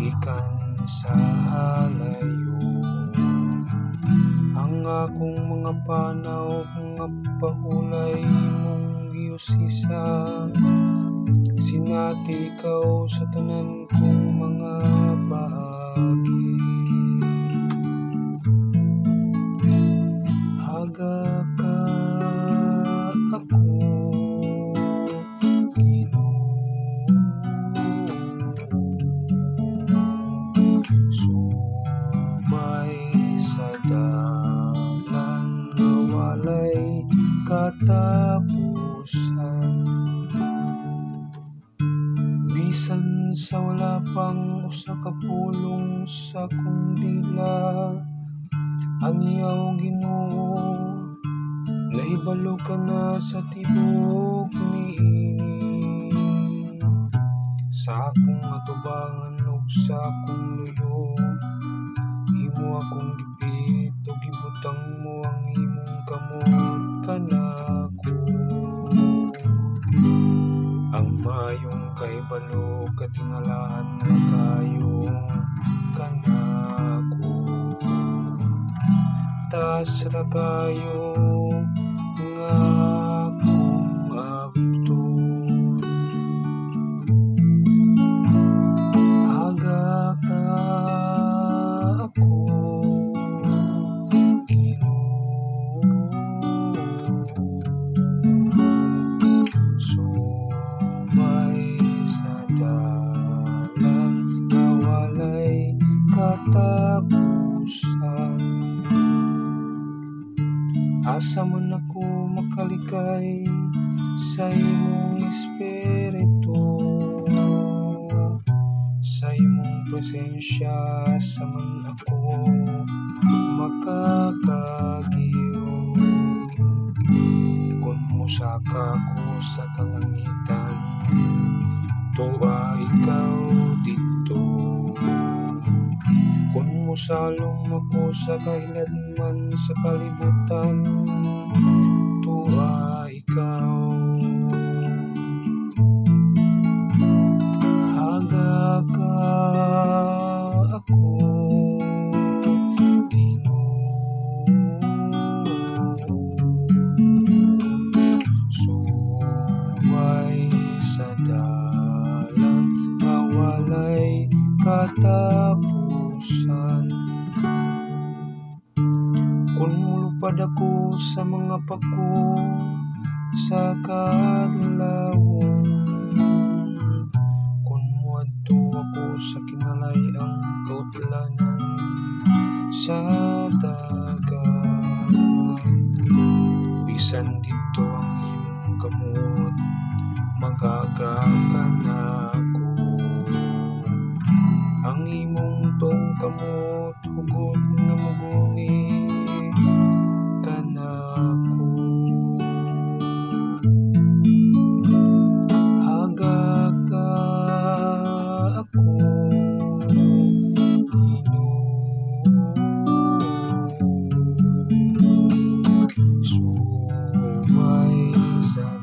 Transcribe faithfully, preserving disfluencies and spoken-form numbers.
gikan sa halayo. Ang akong mga panaw nga pahulay mong giusisa, sinati ikaw sa tanan kong mga paagi. Aga ka ako, sumay sa dalan nga walay katapusan. Bisan sa wala pang usa ka pulong sa kong dila, aniyaw Ginoo, nahibalo ka na sa tibok niini. Sa akong atubangan ug sa akong luyo, imo akong gipit ug gibutang mo ang imong kamot kanako. Ang mayong kahibalo katingalahan na kayo kanako. Tas ra kayo nga akong abtot. Aga ka ako, Ginoo, sumay sa dalan nga walay katapusan. Asa man ako makalikay sa imong espiritu, sa imong presensya sa man ako makakagiyo. Kung musaka ko sa kalangitan, tuwa ikaw dito. Kung musalong ako sa kahiladman sa kalibutan, tuwa ikaw. Aga ka ako, Ginoo, sumay sa dalan nga walay katapusan. Kung mulupad ako sa mga pako sa kadlawon, kung muadto ako sa kinalayang kautlanan sa dagat, bisan dito ang imong kamot magagakan ako. Ang imong tong kamot hugot na muguni kanako. Aga ka ako, Ginoo, sumay sa